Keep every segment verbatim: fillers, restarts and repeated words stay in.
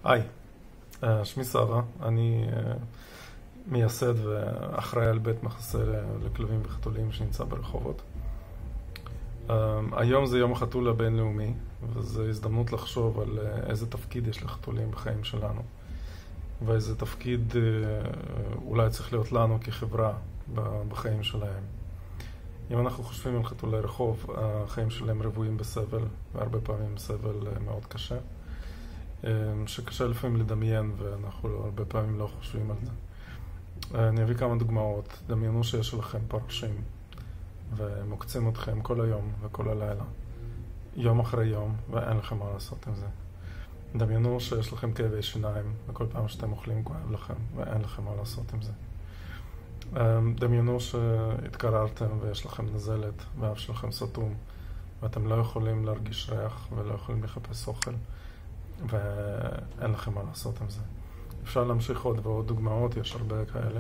היי, אה, שמי סבא, אני אה, מייסד ואחראי על בית מחסה לכלבים וחתולים שנמצא ברחובות. אה, היום זה יום החתול הבינלאומי, וזו הזדמנות לחשוב על אה, איזה תפקיד יש לחתולים בחיים שלנו, ואיזה תפקיד אה, אולי צריך להיות לנו כחברה בחיים שלהם. אם אנחנו חושבים על חתולי רחוב, החיים שלהם רבועים בסבל, והרבה פעמים סבל אה, מאוד קשה. שקשה לפעמים לדמיין, ואנחנו הרבה פעמים לא חושבים על זה. אני אביא כמה דוגמאות. דמיינו שיש לכם פרשים, ומוקצים אתכם כל היום וכל הלילה, יום אחרי יום, ואין לכם מה לעשות עם זה. דמיינו שיש לכם כאבי שיניים, וכל פעם שאתם אוכלים כואב לכם, ואין לכם מה לעשות עם זה. דמיינו שהתקררתם ויש לכם נזלת, והאף שלכם סתום, ואתם לא יכולים להרגיש ריח, ולא יכולים לחפש אוכל. ואין לכם מה לעשות עם זה. אפשר להמשיך עוד ועוד דוגמאות, יש הרבה כאלה.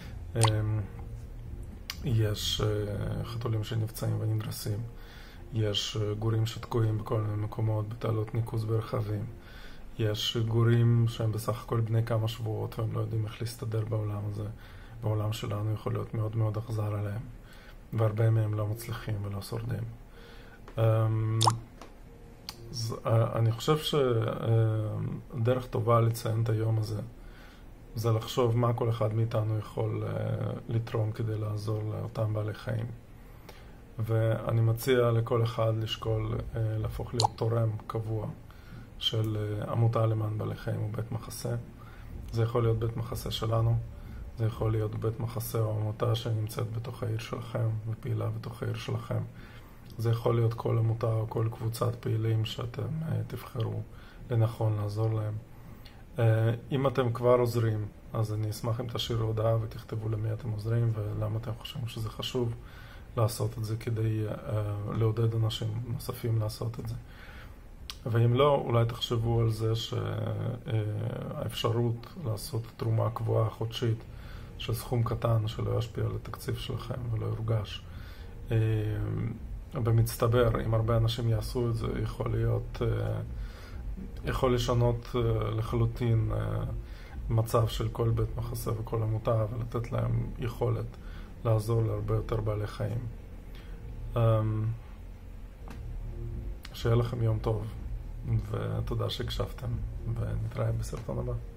יש חתולים שנפצעים ונדרסים, יש גורים שתקועים בכל מיני מקומות, בתעלות ניקוז ברכבים, יש גורים שהם בסך הכל בני כמה שבועות והם לא יודעים איך להסתדר בעולם הזה. בעולם שלנו יכול להיות מאוד מאוד אכזר עליהם, והרבה מהם לא מצליחים ולא שורדים. אז אני חושב שדרך טובה לציין את היום הזה זה לחשוב מה כל אחד מאיתנו יכול לתרום כדי לעזור לאותם בעלי חיים. ואני מציע לכל אחד לשקול להפוך להיות תורם קבוע של עמותה למען בעלי חיים ובית מחסה. זה יכול להיות בית מחסה שלנו, זה יכול להיות בית מחסה או עמותה שנמצאת בתוך העיר שלכם ופעילה בתוך העיר שלכם. זה יכול להיות כל עמותה או כל קבוצת פעילים שאתם תבחרו לנכון לעזור להם. אם אתם כבר עוזרים, אז אני אשמח אם תשאירו הודעה ותכתבו למי אתם עוזרים ולמה אתם חושבים שזה חשוב לעשות את זה כדי לעודד אנשים נוספים לעשות את זה. ואם לא, אולי תחשבו על זה שהאפשרות לעשות תרומה קבועה חודשית של סכום קטן שלא ישפיע על התקציב שלכם ולא יורגש. במצטבר, אם הרבה אנשים יעשו את זה, יכול להיות, יכול לשנות לחלוטין מצב של כל בית מחסה וכל עמותה, ולתת להם יכולת לעזור להרבה יותר בעלי חיים. שיהיה לכם יום טוב, ותודה שהקשבתם, ונתראה בסרטון הבא.